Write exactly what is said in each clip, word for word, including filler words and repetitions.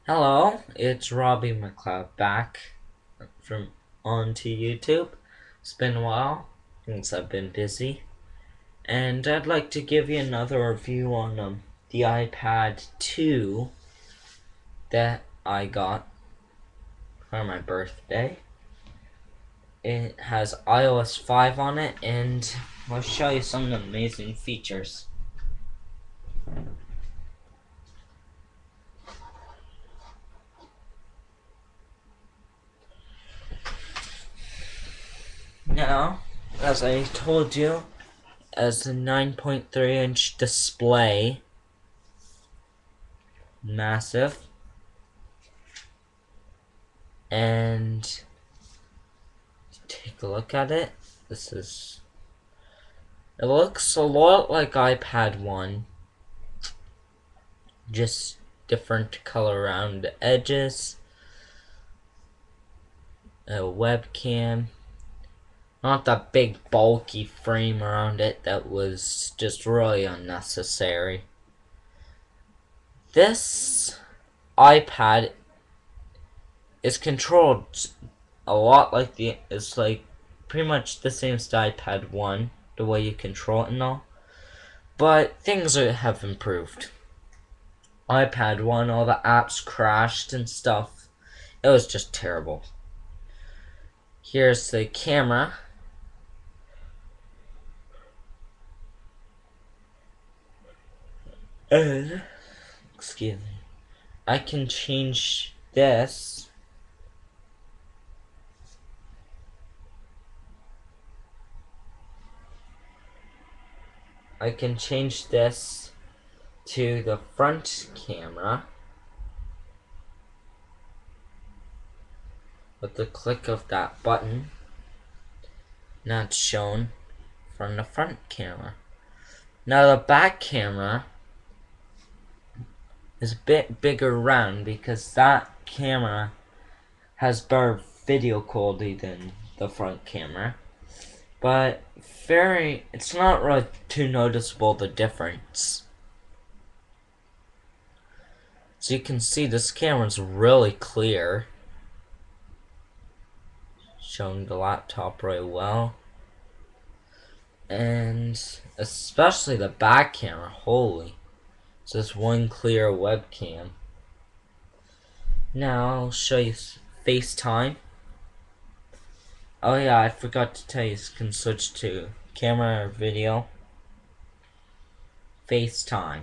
Hello, it's Robbie McLeod back from onto YouTube. It's been a while since I've been busy, and I'd like to give you another review on um, the iPad two that I got for my birthday. It has i O S five on it, and I'll show you some of the amazing features. Now, as I told you, as a nine point three inch display, massive, and take a look at it. This is, it looks a lot like iPad one, just different color around the edges, a webcam, not that big bulky frame around it that was just really unnecessary. This iPad is controlled a lot like the, it's like pretty much the same as the iPad one, the way you control it and all, but things are, have improved. iPad one, all the apps crashed and stuff. It was just terrible. Here's the camera. And, excuse me, I can change this. I can change this to the front camera with the click of that button. Now it's shown from the front camera. Now the back camera is a bit bigger round because that camera has better video quality than the front camera, but very, it's not really too noticeable the difference. So you can see this camera's really clear, showing the laptop really well, and especially the back camera, holy, it's just one clear webcam. Now I'll show you FaceTime. Oh yeah, I forgot to tell you, you can switch to camera or video. FaceTime.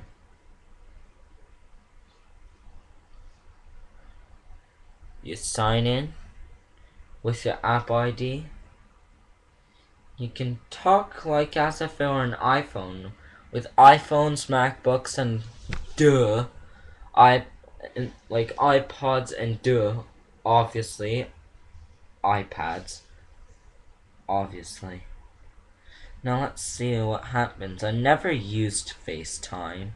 You sign in with your app I D. You can talk like as if it were an iPhone. With iPhones, MacBooks, and duh, I like iPods and duh, obviously, iPads, obviously. Now let's see what happens. I never used FaceTime,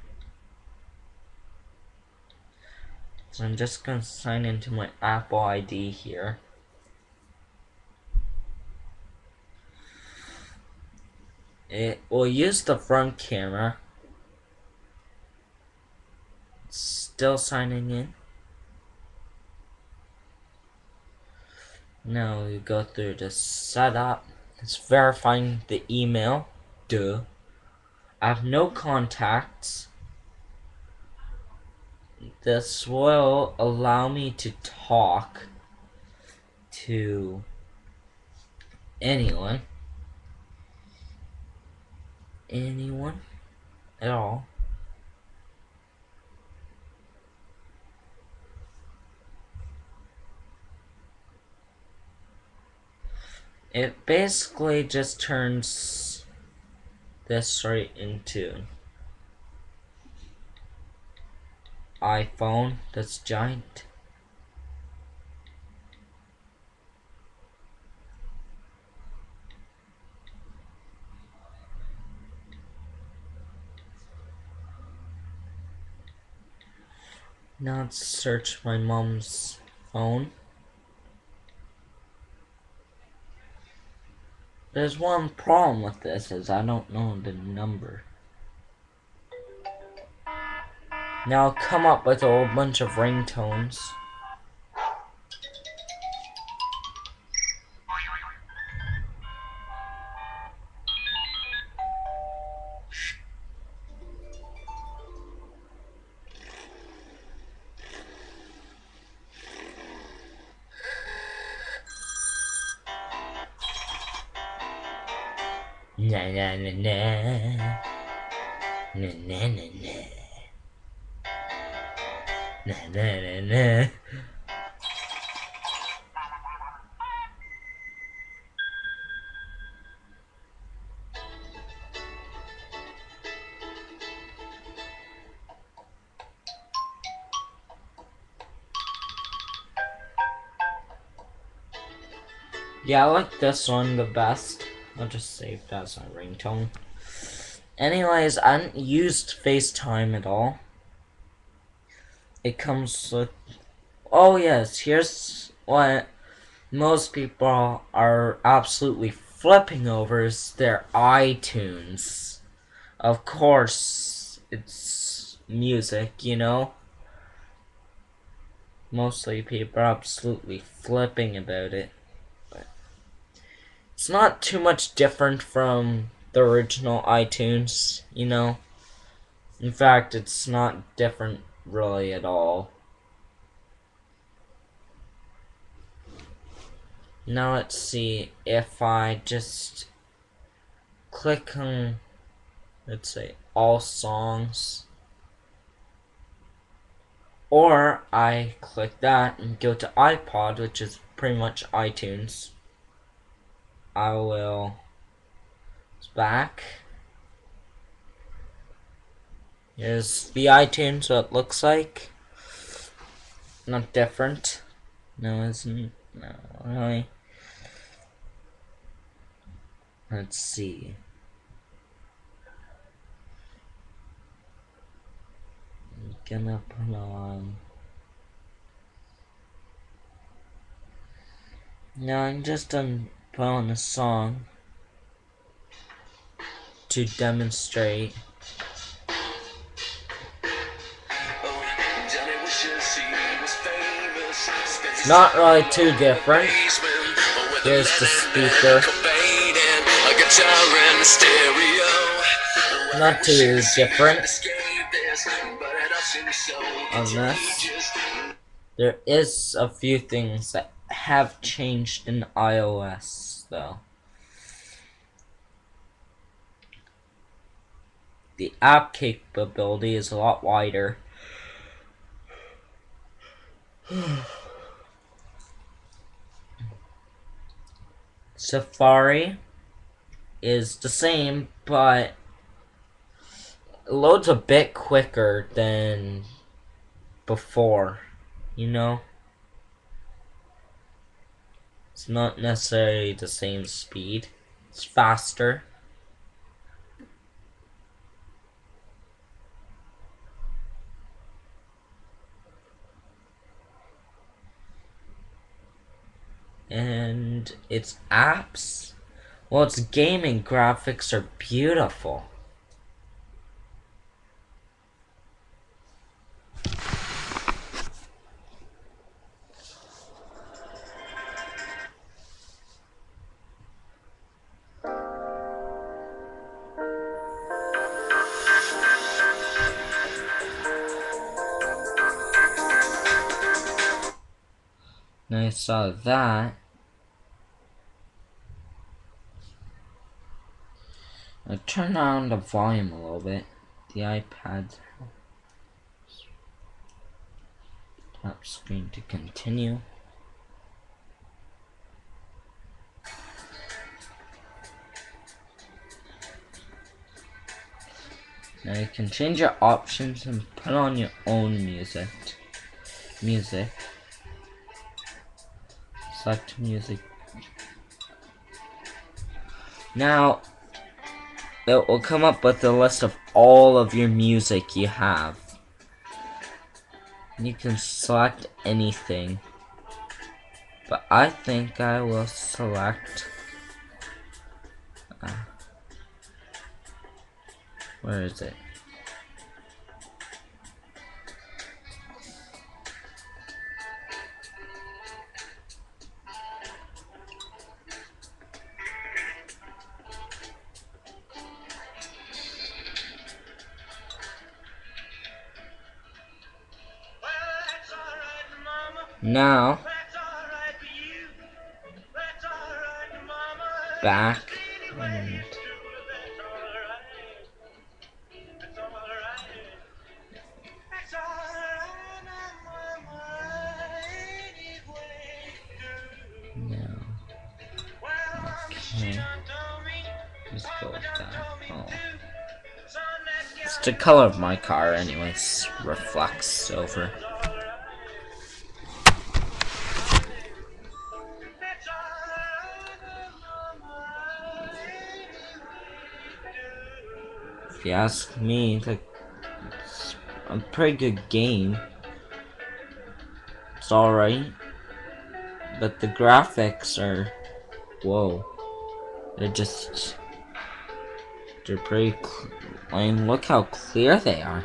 so I'm just gonna sign into my Apple I D here. It will use the front camera. It's still signing in. Now we go through the setup. It's verifying the email. Duh. I have no contacts. This will allow me to talk to anyone. Anyone at all. It basically just turns this right into iPhone that's giant. Now let's search my mom's phone. There's one problem with this, is I don't know the number. Now come up with a whole bunch of ringtones. Na na na na. Na na na na. Na na na na. Yeah, I like this one the best. I'll just save that as my ringtone. Anyways, I haven't used FaceTime at all. It comes with... Oh yes, here's what most people are absolutely flipping over is their iTunes. Of course, it's music, you know? Mostly people are absolutely flipping about it. But it's not too much different from the original iTunes, you know? In fact, it's not different really at all. Now let's see if I just click on, let's say, all songs. Or I click that and go to iPod, which is pretty much iTunes. I will, it's back. Here's the iTunes, what it looks like. Not different. No, isn't. No, really. Let's see. I'm gonna put on. No, I'm just gonna put on a song to demonstrate. Not really too different. Here's the speaker. Not too different on this. There is a few things that have changed in iOS though. The app capability is a lot wider. Safari is the same, but it loads a bit quicker than before, you know? It's not necessarily the same speed. It's faster. And its apps, well, its gaming graphics are beautiful. And I saw that. I turn down the volume a little bit. The iPad. Tap screen to continue. Now you can change your options and put on your own music. Music. Select music. Now, it will come up with a list of all of your music you have. You can select anything. But I think I will select... Uh, where is it? Now, back and now, okay, just go with that. Oh. It's the color of my car anyways, reflects over. If you ask me, like, it's a pretty good game. It's alright. But the graphics are, whoa. They're just, they're pretty, I mean, look how clear they are.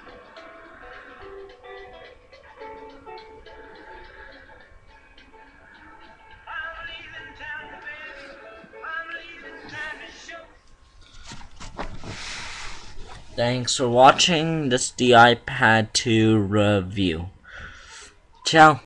Thanks for watching this the iPad two review. Ciao.